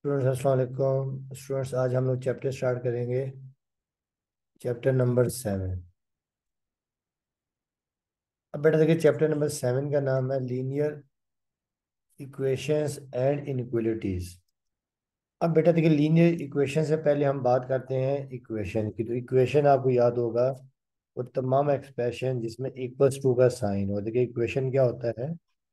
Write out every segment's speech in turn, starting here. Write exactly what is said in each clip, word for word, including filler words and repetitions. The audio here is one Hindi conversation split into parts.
स्टूडेंट्स अस्सलाम वालेकुम। स्टूडेंट्स आज हम लोग चैप्टर स्टार्ट करेंगे। Chapter number seven. अब बेटा देखिए, चैप्टर नंबर सेवन का नाम है लीनियर इक्वेशंस एंड इनइक्वालिटीज। अब बेटा देखिए, लीनियर इक्वेशन से पहले हम बात करते हैं इक्वेशन की। तो इक्वेशन आपको याद होगा वो तमाम एक्सप्रेशन जिसमें इक्वल्स टू का साइन हो। देखिए इक्वेशन क्या होता है?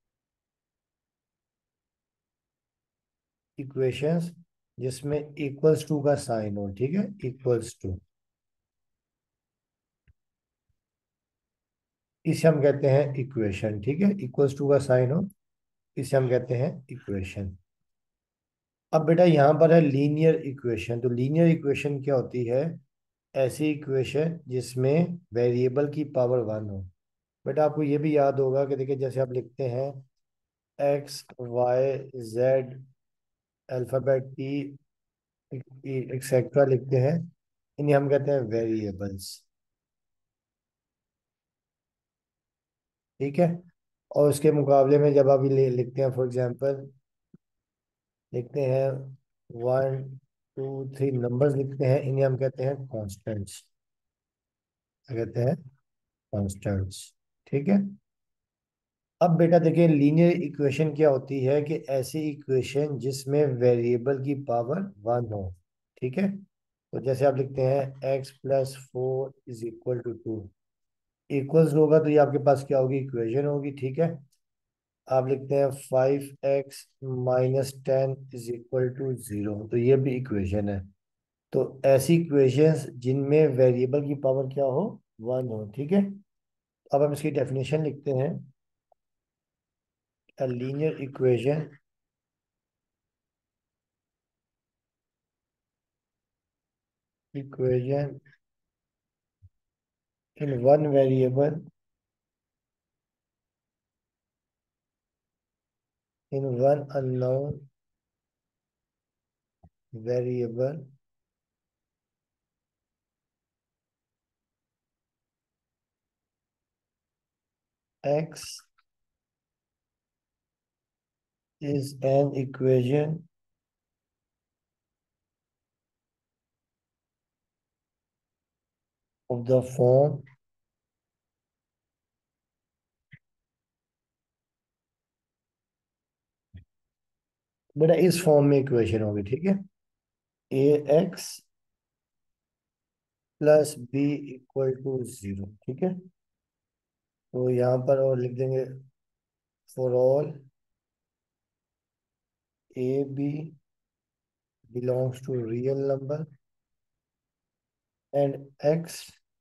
इक्वेशंस जिसमें इक्वल्स टू का साइन हो, ठीक है, इक्वल्स टू, इसे हम कहते हैं इक्वेशन। ठीक है, इक्वल्स टू का साइन हो, इसे हम कहते हैं इक्वेशन। अब बेटा यहाँ पर है लीनियर इक्वेशन। तो लीनियर इक्वेशन क्या होती है? ऐसी इक्वेशन जिसमें वेरिएबल की पावर वन हो। बेटा आपको ये भी याद होगा कि देखिए जैसे आप लिखते हैं x y z alphabet e etcetera लिखते हैं, इन्हें हम कहते हैं वेरिएबल्स। ठीक है। और उसके मुकाबले में जब आप ये लिखते हैं, फॉर एग्जांपल लिखते हैं वन टू थ्री नंबर्स लिखते हैं, इन्हें हम कहते हैं कॉन्स्टेंट्स। क्या कहते हैं? कॉन्स्टेंट्स। ठीक है। अब बेटा देखिए, लीनियर इक्वेशन क्या होती है कि ऐसी इक्वेशन जिसमें वेरिएबल की पावर वन हो। ठीक है। तो जैसे आप लिखते हैं x plus four is equal to two, equals होगा तो ये आपके पास क्या होगी? इक्वेशन होगी। ठीक है। आप लिखते हैं five x minus ten is equal to zero, तो ये भी इक्वेशन है। तो ऐसी इक्वेशंस जिनमें वेरिएबल की पावर क्या हो? वन हो। ठीक है। अब हम इसकी डेफिनेशन लिखते हैं। A linear equation equation in one variable in one unknown variable x is an equation of the form बेटा इस फॉर्म में इक्वेशन होगी। ठीक है। A x plus b equal to zero. ठीक है। तो यहाँ पर और लिख देंगे for all a b belongs to real number and x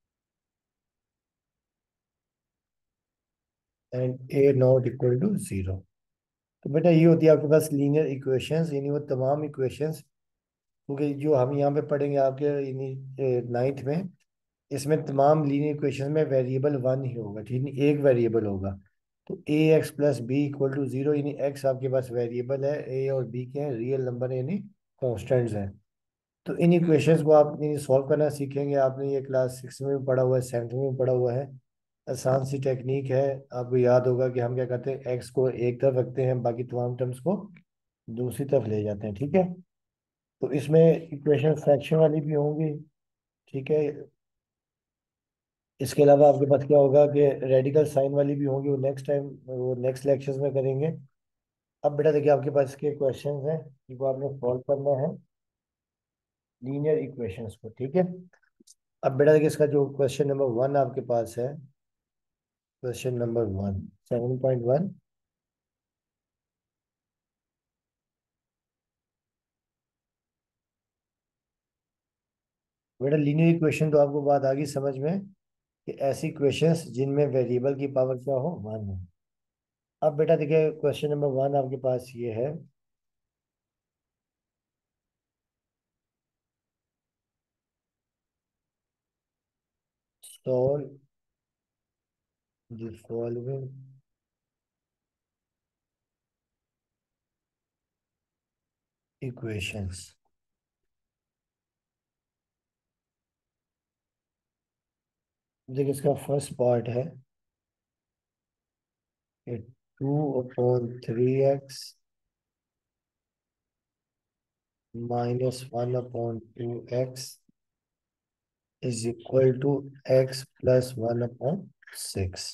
and a not equal to zero. तो बेटा ये होती है आपके पास लीनियर इक्वेशंस, यानी वो तमाम इक्वेशंस, क्योंकि जो हम यहाँ पे पढ़ेंगे आपके नाइन्थ में, इसमें तमाम लीनियर इक्वेशन में वेरिएबल वन ही होगा। ठीक नहीं, एक वेरिएबल होगा। तो a x plus b equal to zero, यानी एक्स आपके पास वेरिएबल है, ए और बी के हैं रियल नंबर, यानी कॉन्स्टेंट्स हैं। तो इन इक्वेशंस को आप सॉल्व करना सीखेंगे। आपने ये क्लास सिक्स में भी पढ़ा हुआ है, सेवन्थ में भी पढ़ा हुआ है। आसान सी टेक्निक है। आपको याद होगा कि हम क्या करते हैं, एक्स को एक तरफ रखते हैं, बाकी तमाम टर्म्स को दूसरी तरफ ले जाते हैं। ठीक है। तो इसमें इक्वेशन फ्रैक्शन वाली भी होंगी। ठीक है। इसके अलावा आपके पास क्या होगा कि रेडिकल साइन वाली भी होंगी, वो नेक्स्ट टाइम, वो नेक्स्ट लेक्चर्स में करेंगे। अब बेटा देखिए, आपके पास इसके क्वेश्चंस हैं जिनको आपने सॉल्व करना है, लीनियर इक्वेशंस को। ठीक है। अब बेटा देखिए, इसका जो क्वेश्चन नंबर वन आपके पास है, question number one, seven point one. बेटा लीनियर इक्वेशन तो आपको बात आ गई समझ में कि ऐसी क्वेश्चंस जिनमें वेरिएबल की पावर क्या हो? वन हो। अब बेटा देखिए, क्वेश्चन नंबर वन आपके पास ये है, सॉल्व द फॉलोइंग इक्वेशंस। देखिए इसका फर्स्ट पार्ट है कि two upon three x minus one upon two x is equal to x plus one upon six.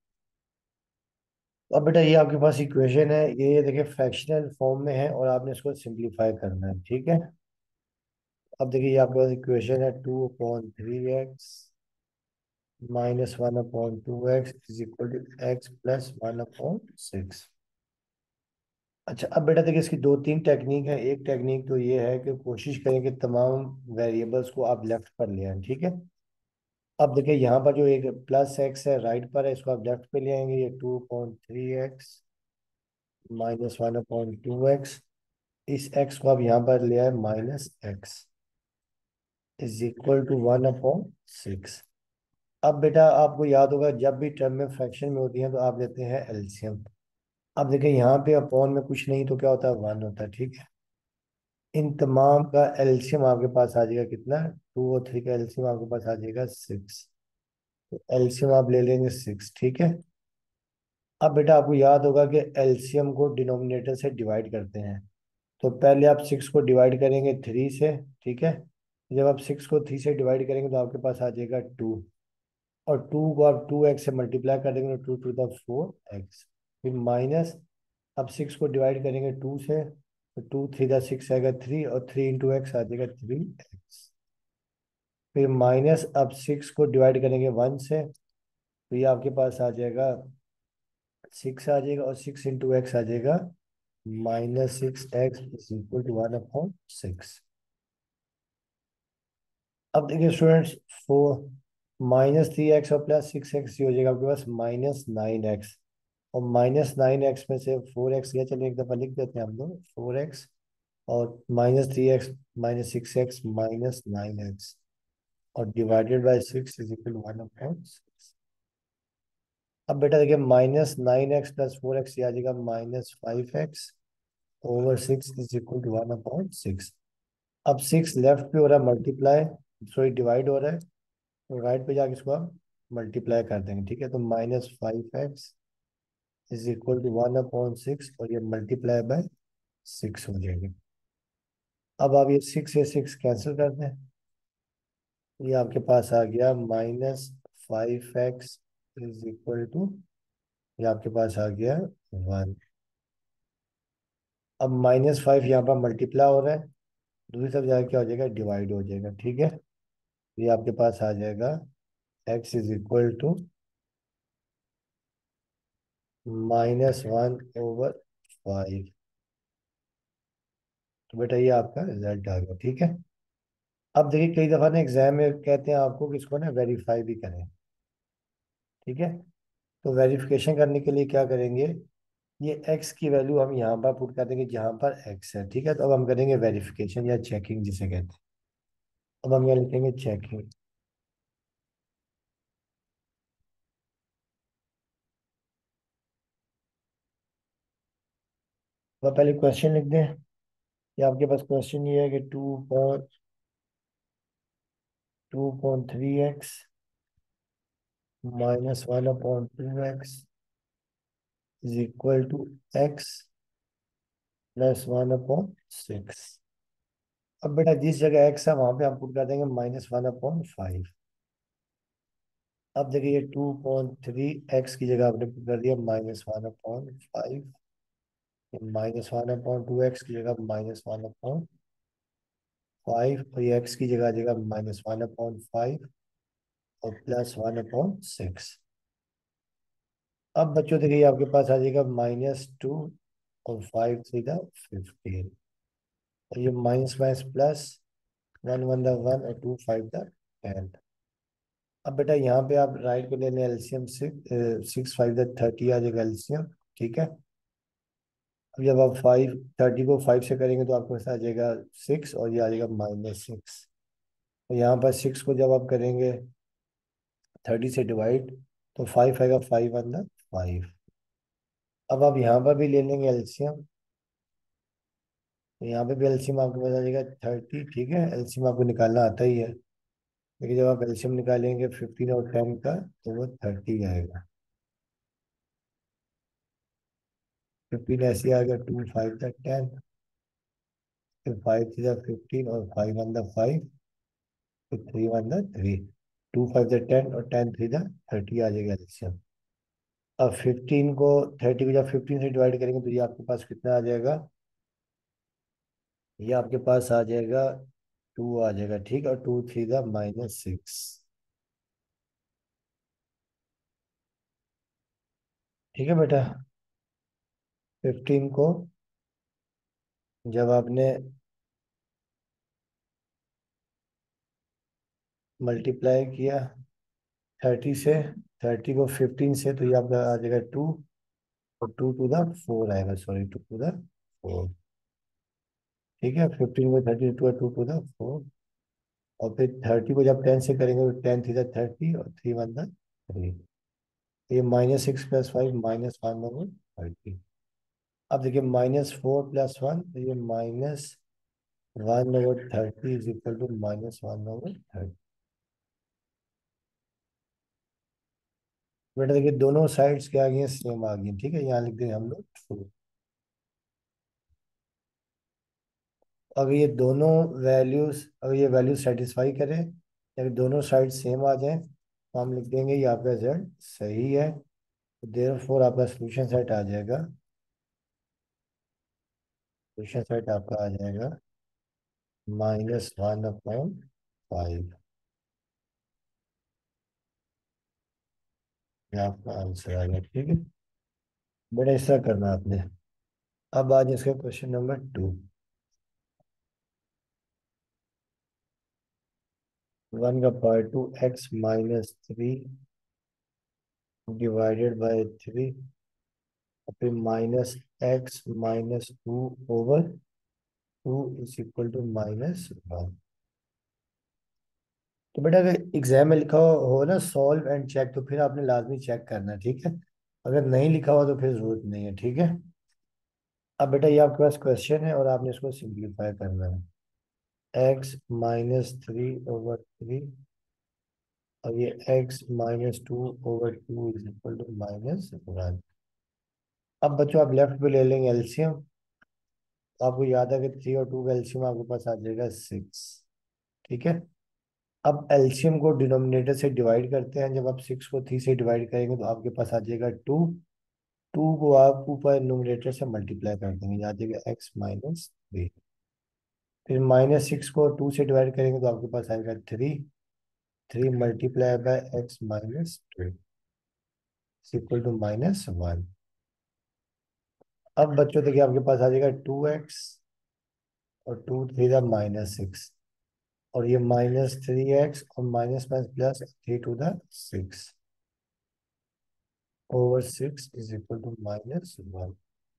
अब बेटा ये आपके पास इक्वेशन है, ये देखिए फ्रैक्शनल फॉर्म में है और आपने इसको सिंप्लीफाई करना है, ठीक है। अब देखिए ये आपके पास इक्वेशन है two upon three x minus one upon two x is equal to x plus one upon six. अच्छा अब बेटा देखिए इसकी दो तीन टेक्निक है। एक टेक्निक तो ये है कि कोशिश करें कि तमाम वेरिएबल्स को आप लेफ्ट पर ले आएं, ठीक है। अब देखिए यहाँ पर जो एक प्लस एक्स है राइट पर है, इसको आप लेफ्ट पे ले आएंगे, ये two point three x minus one upon two x, इस एक्स को आप यहाँ पर ले आए minus x is equal to one upon six. अब बेटा आपको याद होगा जब भी टर्म में फ्रैक्शन में होती है तो आप लेते हैं एलसीएम। अब देखिए यहाँ पे अपॉन में कुछ नहीं तो क्या होता है, वन होता है, ठीक है। इन तमाम का एलसीएम आपके पास आ जाएगा कितना, टू और थ्री का एलसीएम आपके पास आ जाएगा सिक्स। तो एलसीएम आप ले लेंगे सिक्स, ठीक है। अब बेटा आपको याद होगा कि एलसीएम को डिनोमिनेटर से डिवाइड करते हैं। तो पहले आप सिक्स को डिवाइड करेंगे थ्री से, ठीक है। जब आप सिक्स को थ्री से डिवाइड करेंगे तो आपके पास आ जाएगा टू, और टू को आप टू एक्स से मल्टीप्लाई कर देंगे तो two to the four x. फिर माइनस, अब सिक्स को डिवाइड करेंगे टू से तो टू थ्री द सिक्स आएगा थ्री, और थ्री इंटू एक्स आ जाएगा थ्री एक्स। फिर माइनस, अब सिक्स को डिवाइड करेंगे वन से तो ये आपके पास आ जाएगा सिक्स आ जाएगा, और सिक्स इंटू एक्स आ जाएगा minus six x is equal to one upon six. अब देखिए students, four minus three x और प्लस सिक्स एक्स हो जाएगा आपके पास माइनस नाइन एक्स, और माइनस नाइन एक्स में से फोर एक्स गया, चलिए एक दफ़ा लिख देते हैं हम लोग फोर एक्स, और minus three x minus six x minus nine x, और divided by six is equal to one upon six. अब बेटा देखिए minus nine x plus four x आ जाएगा minus five x over six is equal to one upon six. अब सिक्स लेफ्ट पे हो रहा है मल्टीप्लाई, सॉरी डिवाइड हो रहा है, तो राइट पे जाके इसको आप मल्टीप्लाई कर देंगे, ठीक है। तो minus five x is equal to one upon six, और ये मल्टीप्लाई बाय सिक्स हो जाएगी। अब आप ये सिक्स से सिक्स कैंसिल कर दें, ये आपके पास आ गया minus five x is equal to, ये आपके पास आ गया वन। अब माइनस फाइव यहाँ पर मल्टीप्लाई हो रहा है, दूसरी तरफ जाके क्या हो जाएगा, डिवाइड हो जाएगा, ठीक है। ये आपके पास आ जाएगा x is equal to minus one over five. तो बेटा ये आपका रिजल्ट आ गया, ठीक है। अब देखिए कई दफा ना एग्जाम में कहते हैं आपको कि इसको ना वेरीफाई भी करें, ठीक है। तो वेरिफिकेशन करने के लिए क्या करेंगे, ये x की वैल्यू हम यहाँ पर पुट कर देंगे जहाँ पर x है, ठीक है। तो अब हम करेंगे वेरिफिकेशन या चेकिंग जिसे कहते हैं। अब हम यहाँ लिखेंगे चेकिंग। तो पहले क्वेश्चन लिख दें, ये आपके पास क्वेश्चन ये है कि two point two point three x minus one upon two x is equal to x plus one upon six. अब बेटा जिस जगह एक्स है वहां पे हम पुट कर देंगे माइनस वन अपॉइंट फाइव। अब देखिए टू पॉइंट थ्री एक्स की जगह आपने पुट कर दिया minus one upon five, minus one upon two x की जगह माइनस वन अपॉइंट फाइव, और ये एक्स की जगह आ जाएगा माइनस वन अपॉइंट फाइव और प्लस वन अपॉइंट सिक्स। अब बच्चों देखिए आपके पास आ जाएगा माइनस टू और फाइव थ्री द फिफ्टीन, और ये minus minus plus, one one the one और टू फाइव द टेन। अब बेटा यहाँ पे आप राइट को ले लें LCM, six six five the thirty आ जाएगा एलसीएम, ठीक है। अब जब आप फाइव थर्टी को फाइव से करेंगे तो आपके पास आ जाएगा सिक्स, और ये आ जाएगा माइनस सिक्स। तो यहाँ पर सिक्स को जब आप करेंगे थर्टी से डिवाइड तो फाइव आएगा, फाइव वन द फाइव। अब आप यहाँ पर भी ले लेंगे एलसीएम, तो यहाँ पे भी एलसीएम आपके पास आ जाएगा थर्टी, ठीक है। एलसीएम आपको निकालना आता ही है, लेकिन जब आप एलसीएम निकालेंगे फिफ्टीन और टेन का तो वो थर्टी आएगा। फिफ्टीन ऐसे आ गया, टू फाइव का टेन, फिर फाइव थ्री फिफ्टीन और फाइव वन द फाइव, फिर three one the three, two five the ten और टेन थ्री द थर्टी आ जाएगा एलसीएम। अब फिफ्टीन को, थर्टी को जब फिफ्टीन से डिवाइड करेंगे तो ये आपके पास कितना आ जाएगा, ये आपके पास आ जाएगा टू आ जाएगा, ठीक है, और two three the minus six. ठीक है बेटा। फिफ्टीन को जब आपने मल्टीप्लाई किया थर्टी से, थर्टी को फिफ्टीन से, तो ये आपका आ जाएगा टू, और टू टू द फोर आएगा, sorry two to the four. ठीक है, फिफ्टीन को thirty two two to the four, और फिर थर्टी को जब टेन से करेंगे तो टेन थ्री द थर्टी और थ्री वन द थ्री। ये minus six plus five minus one over thirty. अब देखिए माइनस फोर प्लस वन, तो ये minus one over thirty is equal to minus one over thirty. बेटा देखिए दोनों साइड्स क्या आ गई हैं, सेम आ गई हैं, ठीक है, यहाँ लिख देंगे हम लोग ट्रू। अगर ये दोनों वैल्यूज, अगर ये वैल्यू सेटिस्फाई करें, अगर दोनों साइड सेम आ जाएं, तो हम लिख देंगे ये आपका रिजल्ट सही है। तो देयर फोर आपका सोल्यूशन सेट आ जाएगा, सोल्यूशन सेट आपका आ जाएगा माइनस वन अपॉन फाइव। ये आपका आंसर आ गया, ठीक है। बेटा इस तरह करना आपने। अब आज इसका क्वेश्चन नंबर टू। वन का part two, x minus three divided by three, और फिर minus x minus two over two is equal to minus one. तो बेटा अगर एग्जाम में लिखा हो, हो ना सॉल्व एंड चेक, तो फिर आपने लाजमी चेक करना है, ठीक है। अगर नहीं लिखा हुआ तो फिर जरूरत नहीं है, ठीक है। अब बेटा ये आपके पास क्वेश्चन है और आपने इसको सिंप्लीफाई करना है। X minus three over three, और ये x minus two over two is equal to minus one. अब बच्चों आप लेफ्ट पे ले लेंगे एलसीएम, तो आपको याद है कि थ्री और टू का एलसीएम आपके पास आ जाएगा सिक्स। ठीक है। अब एलसीएम को डिनोमिनेटर से डिवाइड करते हैं, जब आप सिक्स को थ्री से डिवाइड करेंगे तो आपके पास आ जाएगा टू। टू को आप ऊपर नोमिनेटर से मल्टीप्लाई कर देंगे, आ जाएगा एक्स माइनस थ्री। फिर माइनस सिक्स को टू से डिवाइड करेंगे तो आपके पास आएगा three. Three multiply by x minus two equal to minus one. अब बच्चों देखिए आपके पास आ जाएगा टू एक्स और two three the minus six, और ये माइनस थ्री एक्स और minus minus plus three to the six over six is equal to minus one.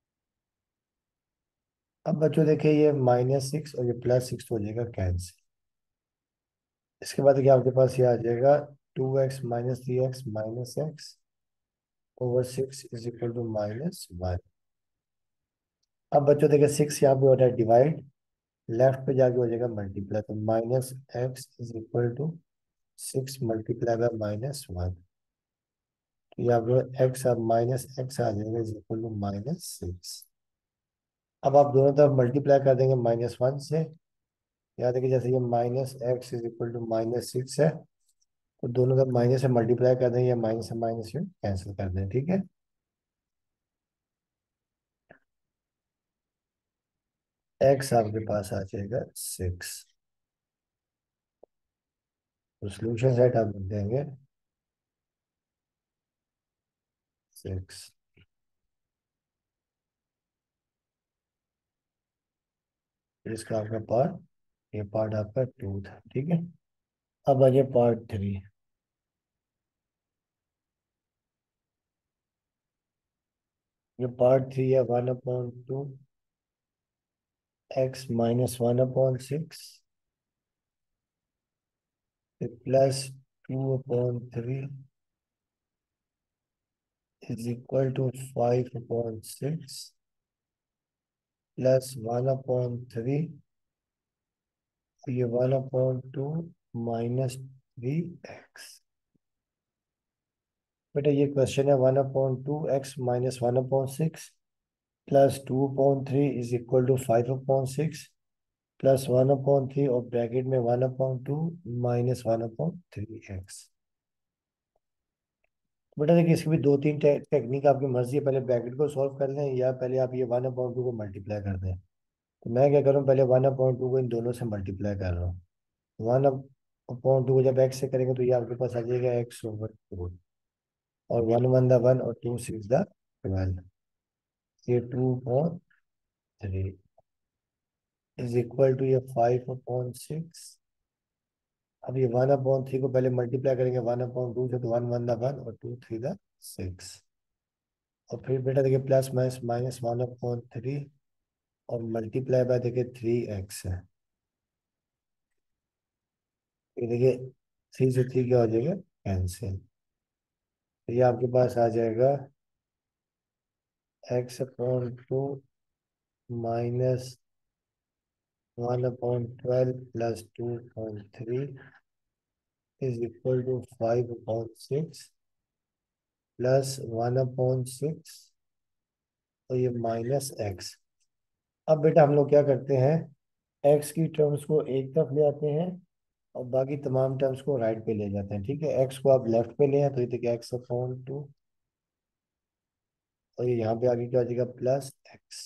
अब बच्चों देखिए ये माइनस सिक्स और ये प्लस सिक्स हो जाएगा कैंसिल। इसके बाद देखिए आपके पास ये आ जाएगा two x minus three x minus x over six is equal to minus one. अब बच्चों देखिए सिक्स यहाँ पे हो रहा है डिवाइड, लेफ्ट पे जाके हो जाएगा मल्टीप्लाई, तो minus x is equal to six multiply by minus one. तो यहाँ पे एक्स अब माइनस एक्स आ जाएगा is equal to minus six. अब आप दोनों तरफ मल्टीप्लाई कर देंगे माइनस वन से। याद है कि जैसे ये minus x is equal to minus six है, तो दोनों तरफ माइनस से मल्टीप्लाई कर देंगे, माइनस से माइनस से कैंसिल कर दें, ठीक है। एक्स आपके पास आ जाएगा सिक्स। तो सोल्यूशन सेट आप लिख देंगे सिक्स। इसका आपका पार्ट, ये पार्ट आपका टू था, ठीक है। अब आ जाए पार्ट थ्री। ये पार्ट थ्री है, one upon two x minus one upon six plus two upon three is equal to five upon six plus one upon three, ये one upon two minus three x. बेटा ये क्वेश्चन है one upon two x minus one upon six plus two upon three is equal to five upon six, plus one upon three और ब्रैकेट में one upon to minus one upon three x. बेटा देखिए इसकी भी दो तीन टे, टेक्निक आपकी मर्जी है, पहले ब्रैकेट को सॉल्व कर लें या पहले आप ये वन अपॉइंट टू को मल्टीप्लाई कर दें। तो मैं क्या करूँ, पहले वन अपॉइंट टू को इन दोनों से मल्टीप्लाई कर रहा हूँ। वन अपॉइंट टू को जब एक्स से करेंगे तो ये आपके पास आ जाएगा एक्स ओवर टू, और वन वन द वन और टू सिक्स द ट्वेल्व, ये two upon three is equal to ये फाइव अपॉइंट सिक्स। अब ये वन अपॉइंट थ्री को पहले मल्टीप्लाई करेंगे वन अपॉइंट टू से, तो वन वन द वन और टू थ्री द सिक्स। और फिर बेटा देखिए plus minus minus one upon three और मल्टीप्लाई बाय देखिए थ्री एक्स है। ये देखिए थ्री से थ्री क्या हो जाएगा, कैंसिल। तो ये आपके पास आ जाएगा x upon two minus one upon twelve plus two upon three is equal to five upon six plus one upon six और ये माइनस एक्स। अब बेटा हम लोग क्या करते हैं, एक्स की टर्म्स को एक तरफ ले आते हैं और बाकी तमाम टर्म्स को राइट पे ले जाते हैं। ठीक है, एक्स को आप लेफ्ट पे ले आए तो ये देखिए एक्स अपॉन टू और ये यहाँ पे आगे क्या हो जाएगा plus x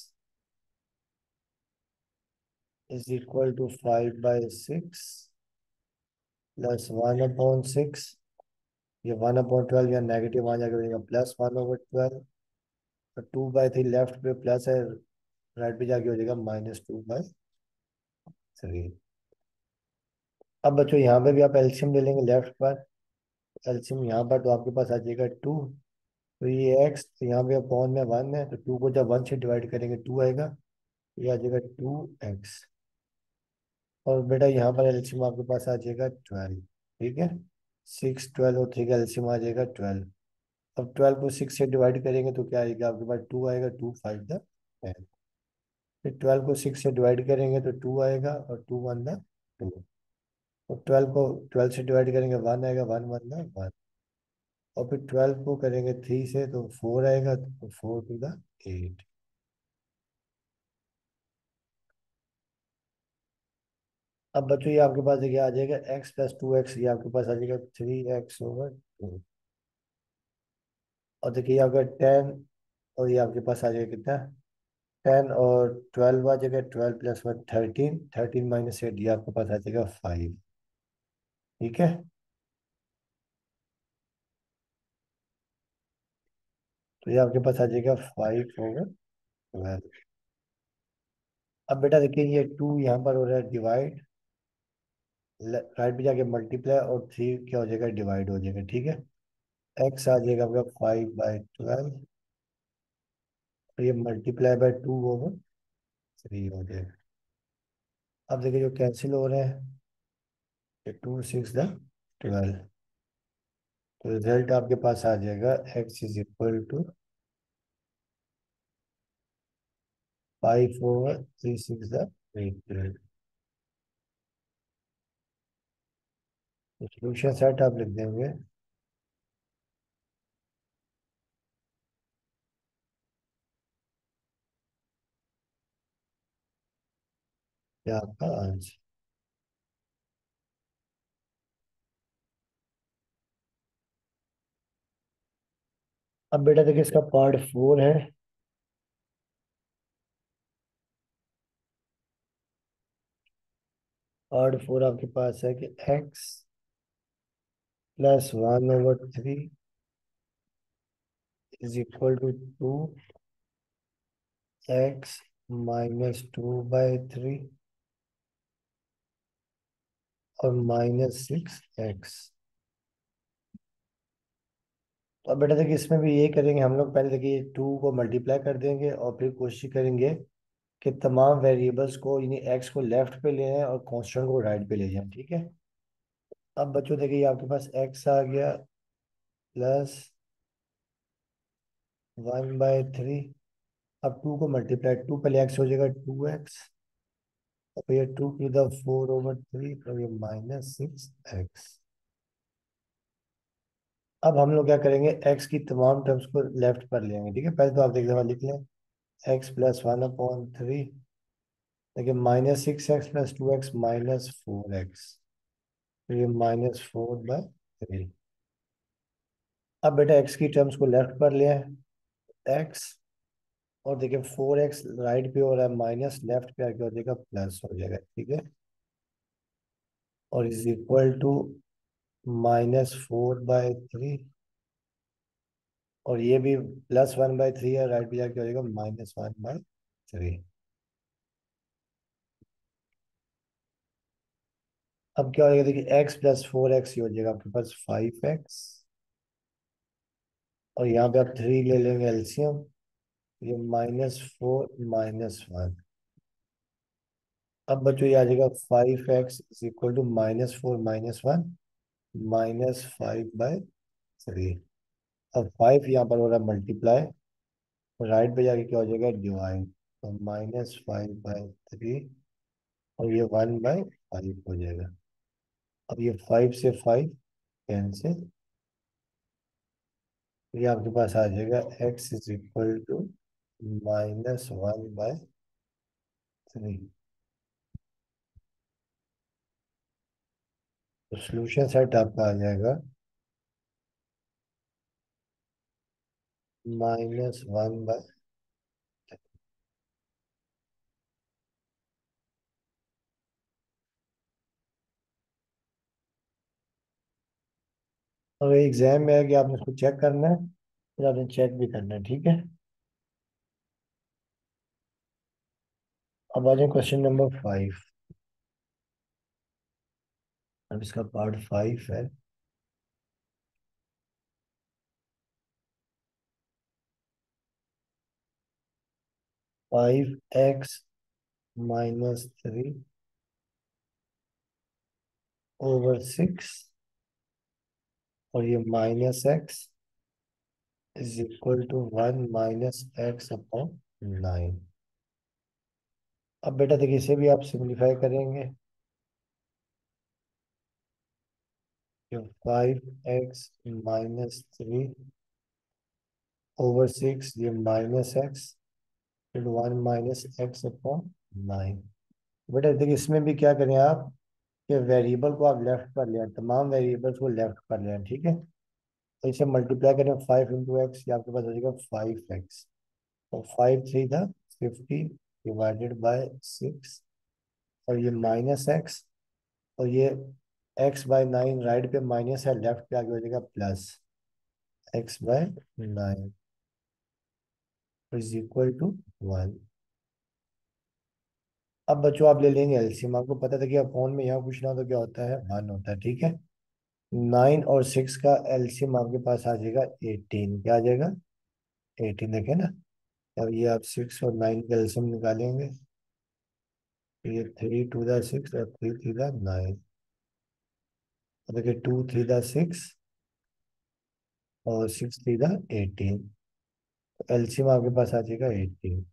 is equal to five by six plus one upon six, ये वन अपॉन ट्वेल्व या नेगेटिव आ जाएगा बनेगा प्लस वन ओवर ट्वेल्व, और टू बाई थ्री लेफ्ट पे प्लस है, राइट पे जाके हो जाएगा माइनस टू बाई थ्री। अब बच्चों यहाँ पे भी आप एल्शियम ले लेंगे लेफ्ट पर, एल्शियम यहाँ पर तो आपके पास आ जाएगा टू, तो ये एक्स तो यहाँ पे अपॉन में वन है, तो टू को जब वन से डिवाइड करेंगे टू आएगा, ये आ जाएगा टू एक्स। और बेटा यहाँ पर एल्शियम आपके पास आ जाएगा ट्वेल्व। ठीक है, सिक्स ट्वेल्व और थ्री का एल्शियम आ जाएगा ट्वेल्व। अब ट्वेल्व को सिक्स से डिवाइड करेंगे तो क्या आएगा आपके पास, टू आएगा, टू फाइव द टेन। फिर ट्वेल्व को सिक्स से डिवाइड करेंगे तो टू आएगा और टू वन द टू। तो ट्वेल्व को ट्वेल्व से डिवाइड करेंगे वन आएगा, वन वन द वन। और फिर ट्वेल्व को करेंगे थ्री से तो फोर आएगा, तो फोर टू द एट। अब बच्चों ये आपके पास देखिए आ जाएगा एक्स प्लस टू एक्स, ये आपके पास आ जाएगा थ्री एक्स ओवर टू। और देखिए आपका टेन और ये आपके पास आ जाएगा कितना, टेन और ट्वेल्व आ जाएगा, twelve plus one thirteen, thirteen minus eight ये आपके पास आ जाएगा फाइव। ठीक है, तो ये आपके पास आ जाएगा फाइव ओवर ट्वेल्व। अब बेटा देखिए ये टू यहाँ पर हो रहा है डिवाइड, राइट पे जाके मल्टीप्लाई और थ्री क्या हो जाएगा, डिवाइड हो जाएगा। ठीक है, एक्स आ जाएगा आपका फाइव बाई ट्वेल्व और ये multiply by two over three हो जाएगा। अब देखिए जो कैंसिल हो रहे हैं, ये टू सिक्स द ट्वेल्व, तो रिजल्ट आपके पास आ जाएगा x is equal to five over three six the twelve. तो सोल्यूशन सेट आप लिख देंगे, ये आपका आंसर। अब बेटा देखिए इसका पार्ट फोर है। पार्ट फोर आपके पास है कि x plus one over three is equal to two x minus two by three और माइनस सिक्स एक्स। तो अब बेटा देखिए इसमें भी यही करेंगे हम लोग, पहले देखिए टू को मल्टीप्लाई कर देंगे और फिर कोशिश करेंगे कि तमाम वेरिएबल्स को यानी एक्स को लेफ्ट पे ले आए और कांस्टेंट को राइट पे ले जाएं। ठीक है, अब बच्चों देखिए आपके पास एक्स आ गया प्लस वन बाई थ्री। अब टू को मल्टीप्लाई, टू पहले एक्स हो जाएगा टू एक्स और फिर two to the four over three और ये माइनस सिक्स एक्स। अब हम लोग क्या करेंगे, एक्स की तमाम टर्म्स को लेफ्ट पर लेंगे। ठीक है, पहले तो आप एक दफा लिख लें x plus one upon three देखिए minus six x plus two x minus four x, तो ये माइनस फोर बाय थ्री। अब बेटा एक्स की टर्म्स को लेफ्ट पर ले आए, एक्स, और देखिए फोर एक्स राइट पे हो रहा है माइनस, लेफ्ट पे आके हो जाएगा प्लस हो जाएगा, ठीक है। और is equal to minus four by three, और ये भी प्लस वन बाय थ्री है, राइट पे जाके हो जाएगा माइनस वन बाय थ्री। अब क्या हो जाएगा, देखिए एक्स प्लस फोर एक्स ही हो जाएगा आपके पास फाइव एक्स, और यहाँ पे आप थ्री ले लेंगे एलसीएम, ये माइनस फोर माइनस वन। अब बच्चों ये आ जाएगा five x is equal to minus four minus one, minus five by three. अब फाइव यहाँ पर हो रहा है मल्टीप्लाई, राइट पे जाके क्या हो जाएगा डिवाइड, तो माइनस फाइव बाय थ्री, और ये वन बाय फाइव हो जाएगा। अब ये फाइव से फाइव कैंसिल, ये आपके पास आ जाएगा x is equal to minus one by three. तो सोल्यूशन सेट आपका आ जाएगा माइनस वन बाय। और एग्जाम में है कि आपने इसको चेक करना है, फिर आपने चेक भी करना है, ठीक है। अब आ जाए क्वेश्चन नंबर फाइव। अब इसका पार्ट फाइव है। Five x minus three over six, और ये minus x is equal to one minus x upon nine. अब बेटा देखिए इसे भी आप सिंप्लीफाई करेंगे, five x minus three over six, ये माइनस एक्स, फिर one minus x upon nine. बेटा देखिए इसमें भी क्या करें आप, कि वेरिएबल को आप लेफ्ट पर ले आए, तमाम वेरिएबल्स को लेफ्ट पर ले आए, ठीक है। तो इसे मल्टीप्लाई करें फाइव इंटू एक्स, ये आपके पास हो जाएगा फाइव एक्स, और फाइव थ्री था फिफ्टी डिवाइडेड बाय सिक्स, और ये माइनस एक्स, और ये एक्स बाय नाइन, राइट पे माइनस है, लेफ्ट पे आगे हो जाएगा plus x by nine is equal to one. अब बच्चों आप ले लेंगे एलसीएम, आपको पता था कि अब फोन में यहाँ पूछना हो तो क्या होता है, वन होता है, ठीक है। नाइन और सिक्स का एलसीएम आपके पास आ जाएगा एटीन, क्या आ जाएगा एटीन, देखे ना। अब ये आप सिक्स और नाइन का एलसीएम निकालेंगे, तो ये थ्री टू द सिक्स और थ्री थ्री द नाइन, और देखिए टू थ्री द सिक्स और six three the eighteen, LCM आपके पास आ जाएगा एटीन।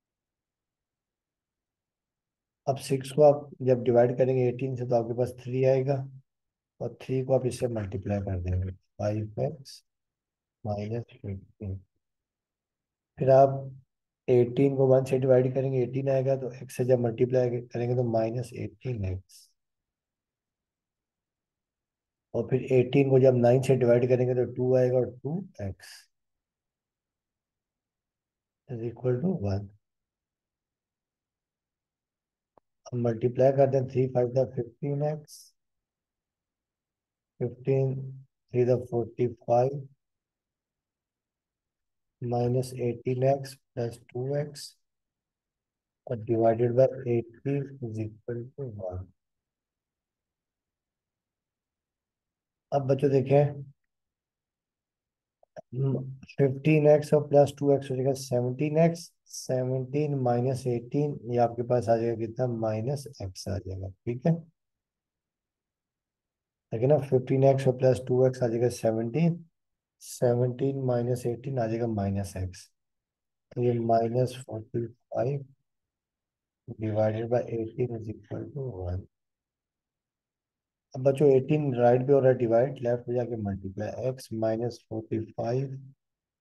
अब सिक्स को आप जब डिवाइड करेंगे एटीन से तो आपके पास थ्री आएगा, और थ्री को आप इससे मल्टीप्लाई कर देंगे, फाइव एक्स माइनस फिफ्टीन। फिर आप एटीन को वन से डिवाइड करेंगे एटीन आएगा, तो एक्स से जब मल्टीप्लाई करेंगे तो माइनस एटीन एक्स, और फिर एटीन को जब नाइन से डिवाइड करेंगे तो टू आएगा, और two x is equal to one. अब मल्टीप्लाई करते हैं, three five the fifteen x, fifteen three the forty five, minus eighteen x plus two x, और divided by eighteen is equal to one. अब बच्चों देखें, फिफ्टीन एक्स और प्लस टू एक्स हो जाएगा seventeen x, seventeen minus eighteen, ये आपके पास आ जाएगा कितना, माइनस एक्स आ जाएगा, ठीक है। लेकिन ना फिफ्टीन एक्स और प्लस टू एक्स आ जाएगा सेवनटीन, सेवनटीन माइनस एटीन आ जाएगा माइनस एक्स, तो ये minus forty five divided by eighteen is equal to one. अब बच्चों एटीन राइट पे हो रहा है डिवाइड, लेफ्ट पे जाके multiply, x minus forty five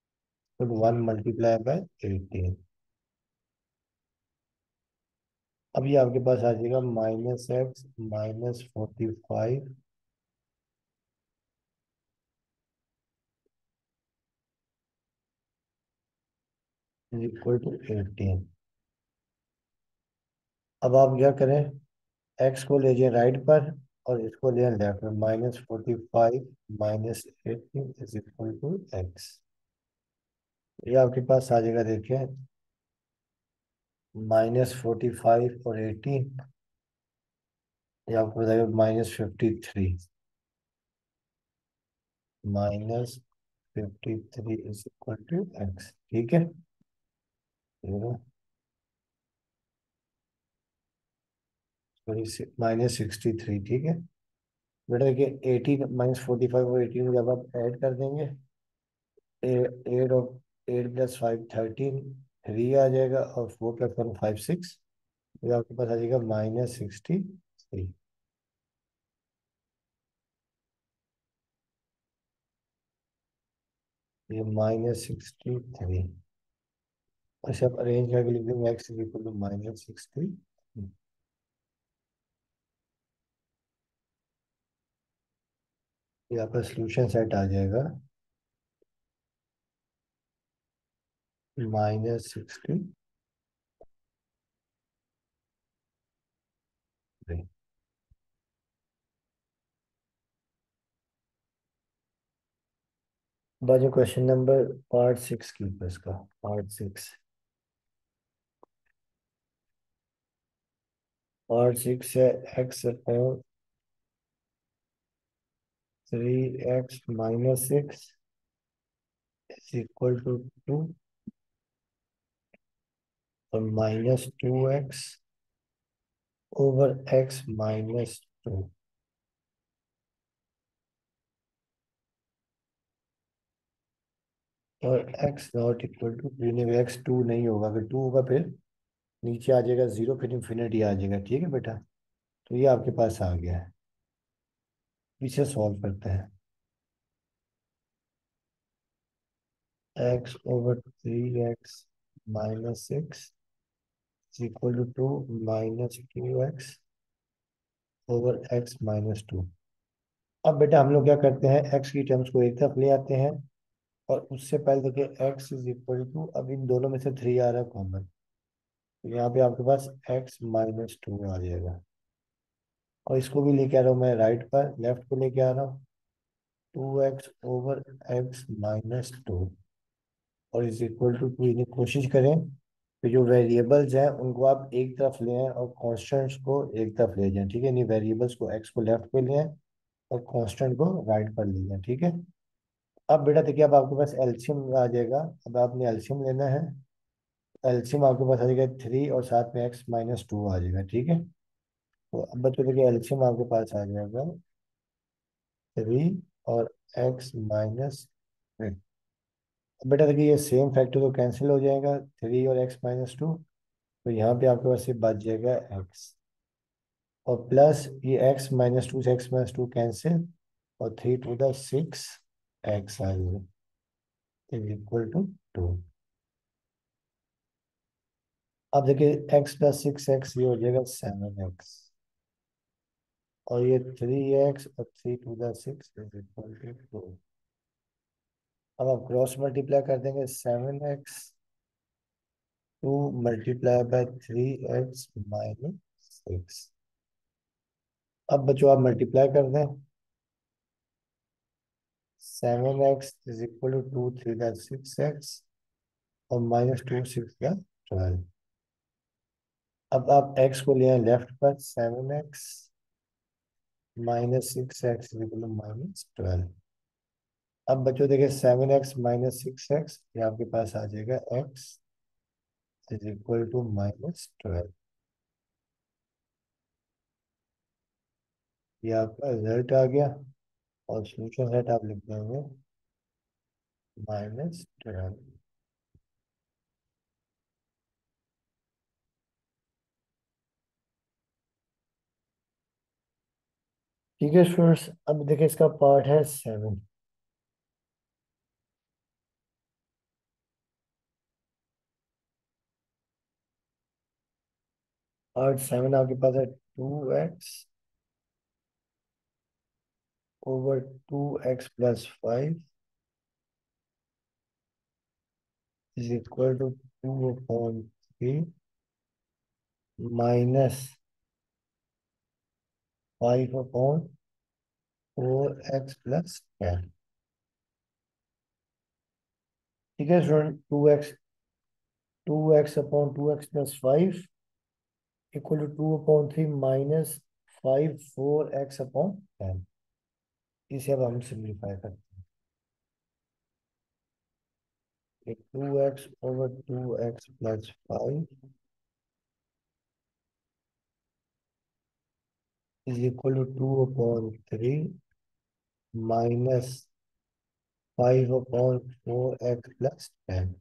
one multiply by eighteen. अब ये आपके पास आ जाएगा minus x minus forty five equal to eighteen. अब आप क्या करें, एक्स को ले जाए राइट पर और इसको ले जाए लेफ्ट में। Minus forty five minus eighteen is equal to x. ये आपके पास आ जाएगा, देखिए माइनस फोर्टी फाइव और एटीन, ये आपको बताएगा minus fifty three. Minus fifty three is equal to x, ठीक है। माइनस सिक्सटी थ्री, ठीक है बेटा। देखिए एटीन माइनस फोर्टी फाइव और एटीन जब आप ऐड कर देंगे, एट और eight plus five thirteen, three आ जाएगा और four plus one five six, ये आपके पास आ जाएगा माइनस सिक्सटी थ्री। ये माइनस सिक्सटी थ्री, और सब अरेंज करके लिख देंगे x is equal to minus sixty. ये आपका सोल्यूशन सेट आ जाएगा माइनस सिक्सटी थ्री। बाजू क्वेश्चन नंबर पार्ट सिक्स की ऊपर इसका पार्ट सिक्स। पार्ट सिक्स है x upon three x minus six is equal to two, और minus two x over x minus two. और x not equal to, x two नहीं होगा, अगर टू होगा फिर नीचे आ जाएगा जीरो, फिर इन्फिनिटी आ जाएगा, ठीक है बेटा। तो ये आपके पास आ गया है, इसे सॉल्व करते हैं। X over three x minus six equal to two, minus two x over x minus two. अब बेटा हम लोग क्या करते हैं, एक्स की टर्म्स को एक तरफ ले आते हैं, और उससे पहले देखिए एक्स इज इक्वल टू, अब इन दोनों में से थ्री आ रहा है कॉमन, तो यहाँ पे आपके पास एक्स माइनस टू आ जाएगा। और इसको भी लेके आ रहा हूँ मैं राइट पर, लेफ्ट को लेके आ रहा हूँ, two x over x minus two, और इज इक्वल टू टू। इन्हें कोशिश करें कि जो वेरिएबल्स हैं उनको आप एक तरफ ले आएं और कॉन्स्टेंट्स को एक तरफ ले जाएं, ठीक है। नहीं, वेरिएबल्स को एक्स को लेफ्ट पे ले आएं और कांस्टेंट को राइट पर ले जाएं, ठीक है। अब बेटा देखिए, अब आपके पास एलसीएम आ जाएगा। अब आपने एलसीएम लेना है, एलसीएम आपके पास आ जाएगा थ्री और साथ में एक्स माइनस टू आ जाएगा, ठीक है। तो अब बच्चों देखिए एलसीएम आपके पास आ जाएगा थ्री और एक्स माइनस थ्री। अब बेटा देखिए ये सेम फैक्टर तो कैंसिल हो जाएगा, थ्री और एक्स माइनस टू, तो यहाँ पे आपके पास ये बच जाएगा एक्स, और प्लस ये एक्स माइनस टू से एक्स माइनस टू कैंसिल, और three to the six x आ जाएगा इज इक्वल टू टू। अब देखिए एक्स प्लस सिक्स एक्स ये हो जाएगा सेवन एक्स, और ये थ्री एक्स और three to the six is equal to two. अब आप क्रॉस मल्टीप्लाई कर देंगे, seven x two multiply by three x minus six. अब बच्चों आप मल्टीप्लाई कर दें, seven x is equal to two three का सिक्स एक्स, और माइनस टू सिक्स का ट्वेल्व। अब आप एक्स को ले आए लेफ्ट पर, seven x minus six x is equal to minus twelve. अब बच्चों देखिए seven x minus six x, ये आपके पास आ जाएगा x is equal to minus twelve. ये आपका रिजल्ट आ गया, और सोल्यूशन सेट आप लिख देंगे माइनस ट्वेल्व। ठीक है स्टूडेंट्स, अब देखिए इसका पार्ट है सेवन। और सेवन आपके पास है two x over two x plus five is equal to two upon three minus five upon four x plus ten. ठीक है student, two x two x upon two x plus five equal to two upon three minus five four x upon ten. इसे अब हम सिंप्लीफाई करते हैं। Two x over two x plus five is equal to two upon three minus five upon four x plus ten.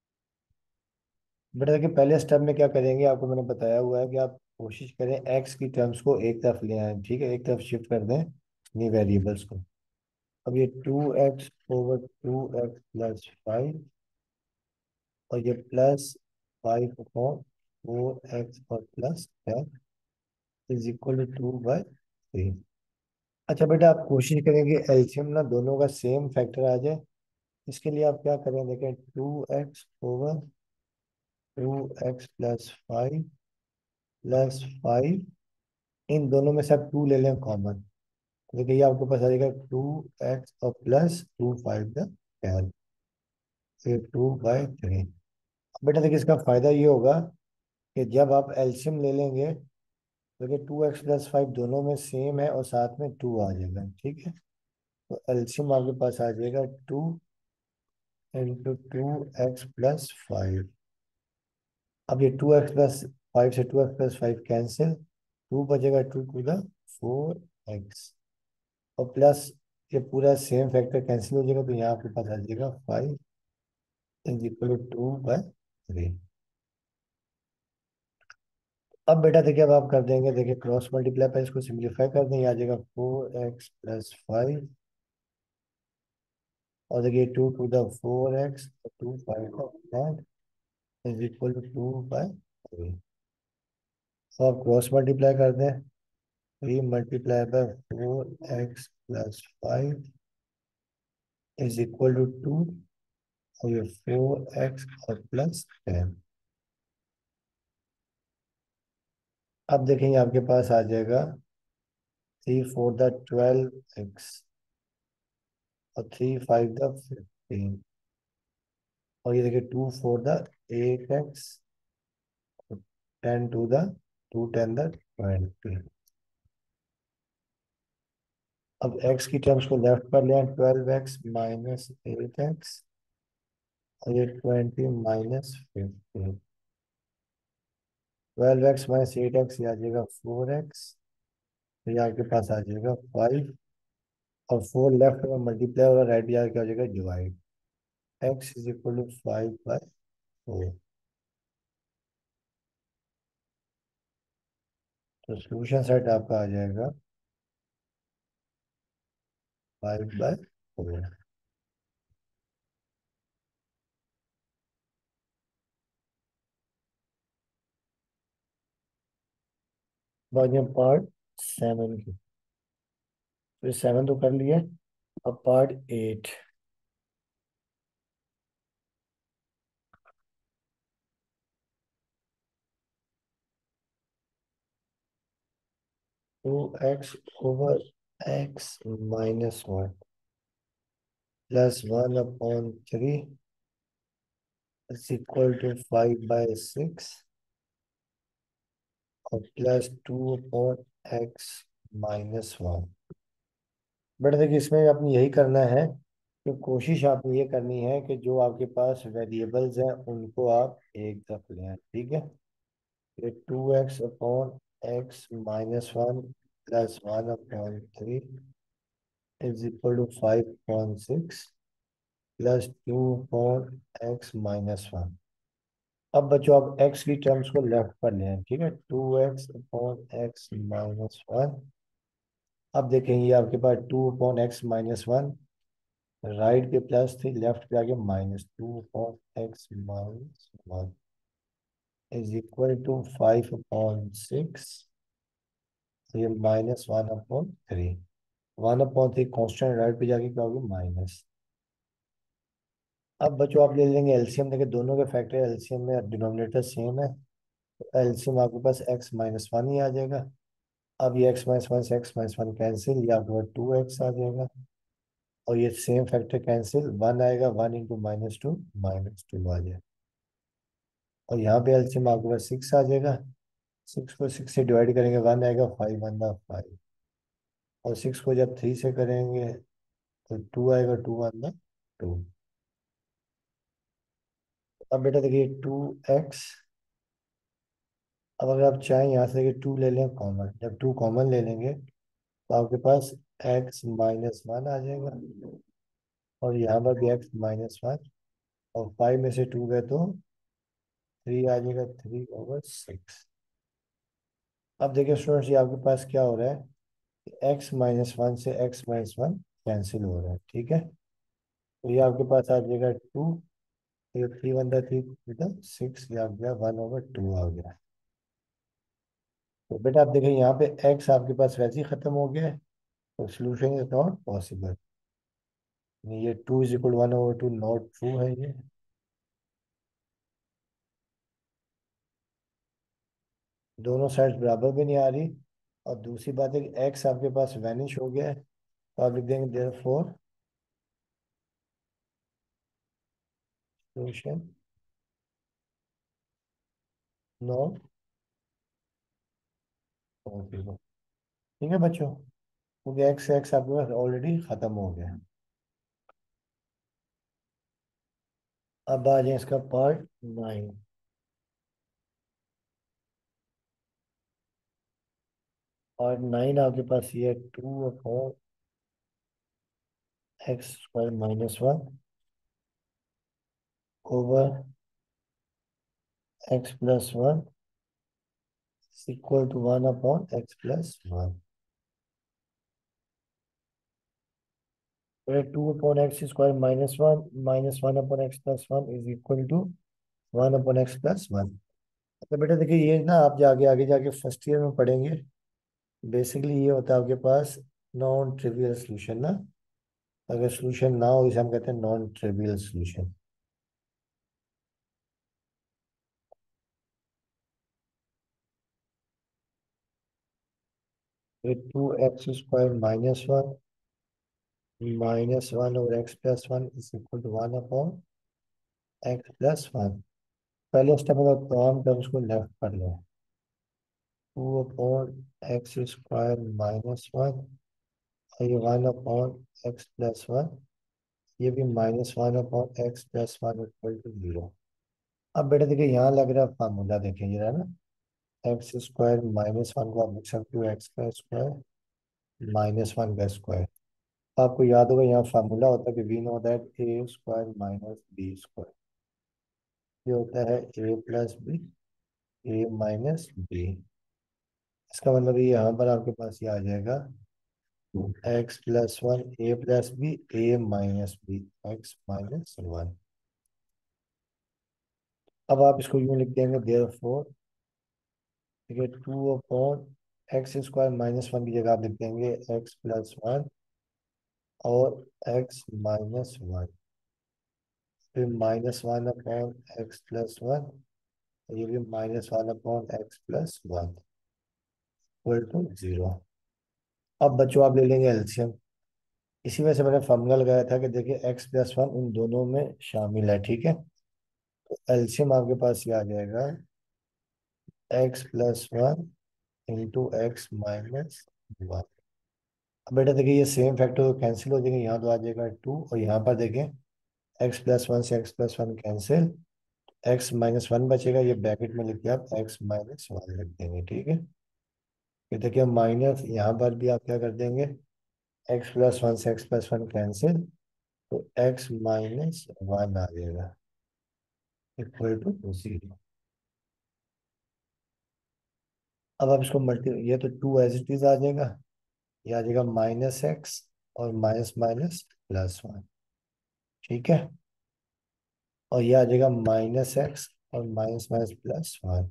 बेटा देखिए, पहले स्टेप में क्या करेंगे आपको मैंने बताया हुआ है कि आप कोशिश करें एक्स की टर्म्स को एक तरफ ले आए। ठीक है, एक तरफ शिफ्ट कर दें न्यू वेरिएबल्स को। अब ये two x over two x plus five और ये plus five upon four x और plus ten is equal to two by three. अच्छा बेटा, आप कोशिश करेंगे एलसीएम ना दोनों का सेम फैक्टर आ जाए। इसके लिए आप क्या करें, देखें two x over two x plus five plus five, इन दोनों में से आप टू ले लें कॉमन। देखिए ये आपके पास आ जाएगा टू एक्स और plus two five the ten, फिर टू बाई थ्री। बेटा देखिए, इसका फायदा ये होगा कि जब आप एलसीएम ले लेंगे, देखिए टू एक्स प्लस फाइव दोनों में सेम है और साथ में टू आ जाएगा। ठीक है, तो एलसीएम आपके पास आ जाएगा two into two x plus five. अब ये टू एक्स प्लस फाइव से two x plus five cancel, two बचेगा two to the four x और प्लस ये पूरा सेम फैक्टर कैंसिल हो जाएगा, तो यहाँ आपके पास आ जाएगा five is equal to two by three. अब बेटा देखिए, अब आप कर देंगे, देखिए क्रॉस मल्टीप्लाई पर इसको सिंप्लीफाई कर देंगे, आ जाएगा फोर एक्स प्लस फाइव और देखिए two to the four x two five का ten is equal to two by three. तो आप क्रॉस मल्टीप्लाई कर दें, three multiply by four x plus five is equal to two और ये फोर एक्स और प्लस टेन। अब देखेंगे आपके पास आ जाएगा three four the twelve x और थ्री फाइव द फिफ्टीन और ये देखिए two four the eight x, ten two the two ten the twenty. अब x की टर्म्स को लेफ्ट पर ले, twelve x minus eight x और ये twenty minus fifteen. Twelve x minus eight x ये आ जाएगा फोर एक्स, तो ये आपके पास आ जाएगा फाइव और फोर लेफ्ट में मल्टीप्लाई और राइट यहाँ क्या हो जाएगा divide. X is equal to five by four. तो सोल्यूशन सेट आपका आ जाएगा फाइव बाई फोर। बाकी पार्ट सेवन की, तो सेवन तो कर लिए। अब part eight. Two x over x minus one plus one upon three is equal to five by six और plus two upon x minus one. But देखिए, इसमें आपने यही करना है कि कोशिश आपने ये करनी है कि जो आपके पास वेरिएबल्स हैं उनको आप एक तरफ ले आएं। ठीक है, ये two x upon x minus one plus one upon three is equal to five upon six plus two upon x minus one. अब बच्चों आप x की टर्म्स को लेफ्ट पर ले आए। ठीक है, two x upon x minus one. अब देखेंगे आपके पास two upon x minus one, right पे प्लस थी लेफ्ट पे आगे minus two upon x minus one. Is equal to five upon six, तो ये minus one upon three. One upon three constant, right पे जाके क्या होगी, माइनस। अब बच्चों आप ले लेंगे एलसीएम, देखिए दोनों के फैक्टर एलसीएम में डिनोमिनेटर सेम है, तो एलसीएम आपके पास एक्स माइनस वन ही आ जाएगा। अब ये एक्स माइनस वन से एक्स माइनस वन कैंसिल, ये आपके पास टू एक्स आ जाएगा। और ये सेम फैक्टर कैंसिल, वन आएगा, one into minus two, minus two आ जाएगा। और यहाँ पे एलसीएम आपके पास सिक्स आ जाएगा। सिक्स को सिक्स से डिवाइड करेंगे, वन आएगा, फाइव वन दा फाइव। और सिक्स को जब थ्री से करेंगे तो टू आएगा, टू वन दा टू। अब बेटा देखिए टू एक्स, अब अगर आप चाहें यहाँ से टू ले लें कॉमन, जब टू कॉमन ले लेंगे तो आपके पास एक्स माइनस वन आ जाएगा। और यहाँ पर भी एक्स माइनस वन, और फाइव में से टू गए तो थ्री आ जाएगा, थ्री ओवर सिक्स। अब देखिए स्टूडेंट्स, ये आपके पास क्या हो रहा है, एक्स माइनस वन से एक्स माइनस वन कैंसिल हो रहा है, ठीक है। तो ये आपके पास आ जाएगा टू, ये थ्री वन था, थ्री सिक्स, ये आ गया वन ओवर टू आ गया। तो बेटा आप देखिए यहाँ पे एक्स आपके पास वैसे ही खत्म हो गया है, तो सोल्यूशन इज नॉट पॉसिबल। ये two is equal one over two not true है ये। दोनों साइड बराबर भी नहीं आ रही। और दूसरी बात है कि एक्स आपके पास वैनिश हो गया है, तो आप लिख देंगे therefore solution not possible. ठीक है बच्चों, क्योंकि एक्स एक्स आपके पास ऑलरेडी खत्म हो गया है। अब आ जाए इसका पार्ट नाइन। पार्ट नाइन आपके पास ये two upon x square minus one over x plus one equal to one upon x plus one. Two upon x square minus one minus one upon x plus one is equal to one upon x plus one. तो बेटा देखिए ये ना आप जो आगे आगे जाके फर्स्ट ईयर में पढ़ेंगे, बेसिकली ये होता है आपके पास नॉन ट्रिवियल सोल्यूशन ना। अगर सोल्यूशन ना हो इसे हम कहते हैं non trivial solution. Two x square minus one minus one और x plus one is equal to one upon x plus one. पहले स्टेप में तमाम टर्म्स को लेफ्ट कर लें। Two upon x square minus one, और ये one upon x plus one, ये भी minus one upon x plus one equal to zero. अब बेटा देखिए यहाँ लग रहा है फार्मूला, देखिए ये रहा ना, एक्स स्क्वायर माइनस वन को आप लिख सकते हो एक्स का स्क्वायर माइनस वन का स्क्वायर। आपको याद होगा यहाँ फार्मूला होता है कि we know that a square minus b square, ये होता है a plus b, a minus b. इसका मतलब ये यहाँ पर आपके पास ये आ जाएगा x plus one a plus b, a minus b, x minus one. अब आप इसको यूं लिख देंगे देयर फोर, ठीक है, two upon x square minus one की जगह आप लिख देंगे एक्स प्लस वन और एक्स माइनस वन, फिर minus one upon x plus one, ये भी minus one upon x plus one equal to zero. अब बच्चों आप ले लेंगे एलसीएम। इसी वजह से मैंने फॉर्मूला लगाया था कि देखिए एक्स प्लस वन उन दोनों में शामिल है, ठीक है। तो एलसीएम आपके पास ये आ जाएगा x plus one into x minus one. अब बेटा देखिए ये सेम फैक्टर तो कैंसिल हो जाएंगे, यहाँ तो आ जाएगा टू, और यहाँ पर देखें एक्स प्लस वन से x plus one cancel, x minus one बचेगा, ये ब्रैकेट में लिख के आप एक्स माइनस वन लिख देंगे, ठीक है। फिर देखिए माइनस यहाँ पर भी आप क्या कर देंगे, एक्स प्लस वन से एक्स प्लस वन कैंसिल, तो एक्स माइनस वन आ जाएगा इक्वल टू जीरो। अब आप इसको मल्टी, ये तो टू एज इट इज आ जाएगा, ये आ जाएगा माइनस एक्स और माइनस माइनस प्लस वन, ठीक है। और ये आ जाएगा माइनस एक्स और minus minus plus one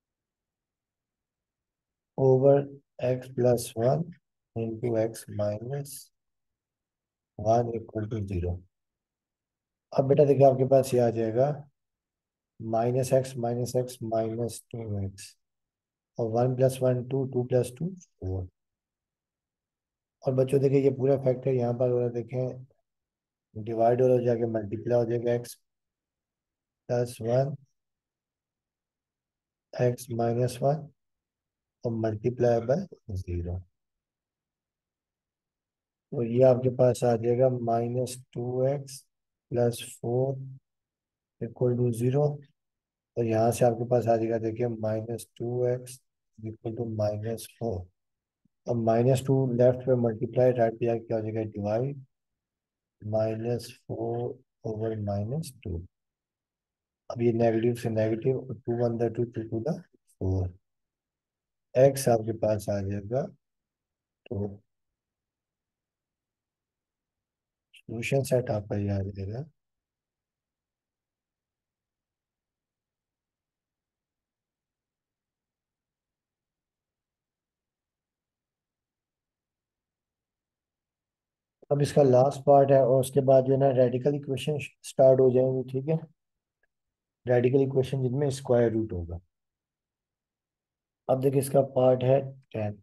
over x plus one into x minus one equal to zero. अब बेटा देखिए आपके पास ये आ जाएगा minus x minus x minus two x और one plus one two, two plus two four. और बच्चों देखिए ये पूरा फैक्टर यहाँ पर हो रहा है, देखें डिवाइड हो जाके मल्टीप्लाई हो जाएगा x plus one x minus one और मल्टीप्लाई बाय जीरो। तो ये आपके पास आ जाएगा minus two x plus four equal to zero. और यहाँ से आपके पास आ जाएगा देखिए minus two x equal to minus four. अब माइनस टू लेफ्ट पे मल्टीप्लाई, राइट पे जाके क्या हो जाएगा divide, minus four over minus two. अब ये नेगेटिव से negative, two one the to, two to the four. X आपके पास आ जाएगा तो सोल्यूशन सेट आपका ये आ जाएगा अब इसका लास्ट पार्ट है और उसके बाद जो है ना रेडिकल इक्वेशन स्टार्ट हो जाएंगे, ठीक है। रेडिकल इक्वेशन जिनमें स्क्वायर रूट होगा। अब देखिए इसका पार्ट है ten,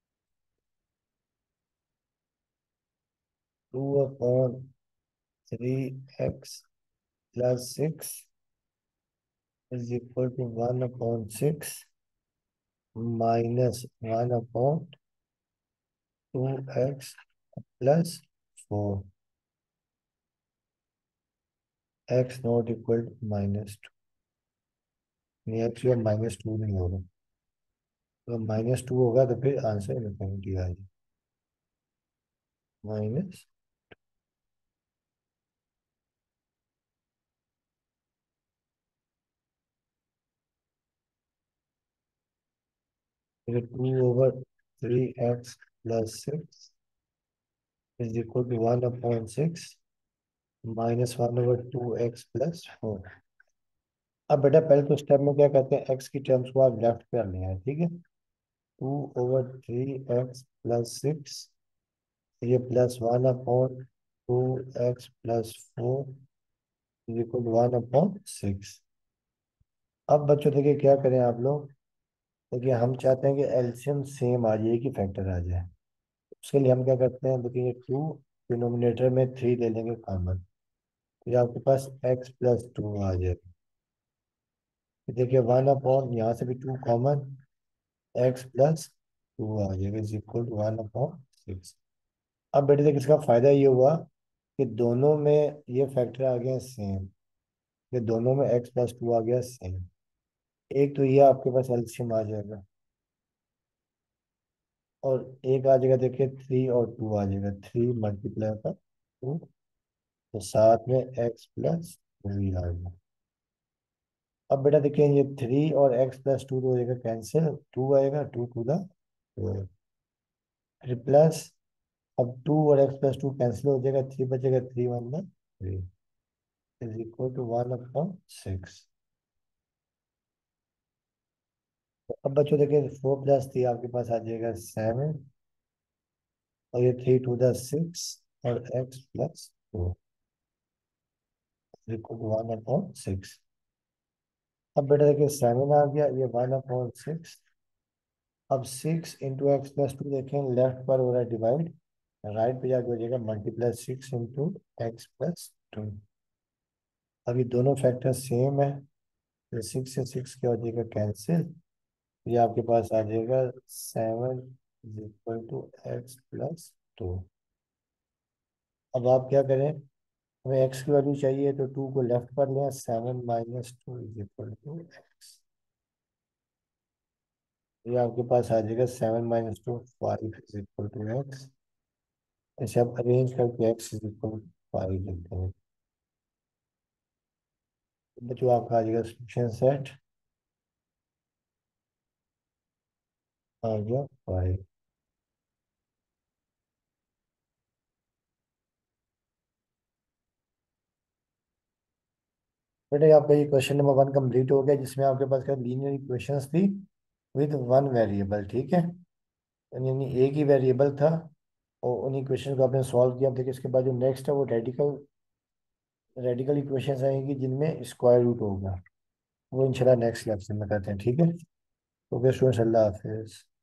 two upon three x plus six is equal to one upon six minus one upon two x plus four x not equal to minus two. नहीं एक्स माइनस टू नहीं होगा, तो माइनस टू होगा तो फिर आंसर इनफिनिटी आ जाएगा minus. Two over three x plus six is equal to one upon six minus one over two x plus four. अब बेटा पहले तो स्टेप में क्या कहते हैं, एक्स की टर्म्स को आप लेफ्ट कर लिया है, ठीक है। Two over three x plus six, ये plus one upon two x plus four is equal to one upon six. अब बच्चों देखिए क्या करें आप लोग, देखिए हम चाहते हैं कि एलसीएम सेम आ जाए कि फैक्टर आ जाए। उसके लिए हम क्या करते हैं, देखिए टू डिनोमिनेटर में थ्री ले लेंगे कॉमन, तो ये आपके पास एक्स प्लस टू आ जाएगा। फिर देखिए वन अपॉन यहाँ से भी two common, x plus two आ जाएगा is equal to one upon six. अब बेटे देखिए इसका फायदा ये हुआ कि दोनों में ये फैक्टर आ गया सेम, ये दोनों में एक्स प्लस टू आ गया सेम। एक तो ये आपके पास एलसीएम आ जाएगा और एक आ जाएगा देखिए थ्री और टू आ जाएगा, थ्री मल्टीप्लाई का टू, तो साथ में एक्स प्लस टू ही आ जाएगा। अब बेटा देखिए ये थ्री और एक्स प्लस टू हो जाएगा कैंसिल, टू आएगा, टू टू द फोर, फिर प्लस, अब टू और एक्स प्लस टू कैंसिल हो जाएगा, थ्री बचेगा, three one the three is equal to one upon six. अब बच्चों देखिए फोर प्लस थ्री आपके पास आ जाएगा सेवन और ये थ्री टू द सिक्स और x plus two equal to one upon six. अब बेटा देखिए सेवन आ गया, ये वन अपॉन सिक्स। अब six into x plus two देखें लेफ्ट पर हो रहा है डिवाइड, राइट पे जाके हो जाएगा multiply six into x plus two. अब ये दोनों फैक्टर सेम है, तो सिक्स से सिक्स क्या हो जाएगा कैंसिल, ये आपके पास आ जाएगा seven is equal to x plus two. अब आप क्या करें, हमें एक्स की वैल्यू चाहिए तो टू को लेफ्ट पर लें, seven minus two is equal to x. ये आपके पास आ जाएगा seven minus two five is equal to x. इसे आप अरेंज करके x is equal to five लिखते हैं, तो बच्चों आपका आ जाएगा सोल्यूशन सेट आ गया फाइव। बेटा आपका ये क्वेश्चन नंबर वन कंप्लीट हो गया, जिसमें आपके पास क्या लीनियर इक्वेशंस थी विद वन वेरिएबल, ठीक है। यानी एक ही वेरिएबल था और उन इक्वेशन को आपने सॉल्व किया। देखिए इसके बाद जो नेक्स्ट है वो रेडिकल रेडिकल इक्वेशंस आएंगी जिनमें स्क्वायर रूट होगा। वो इंशाल्लाह नेक्स्ट लेक्चर में करते हैं, ठीक है। ओके स्टूडेंट्स, अल्लाह हाफिज।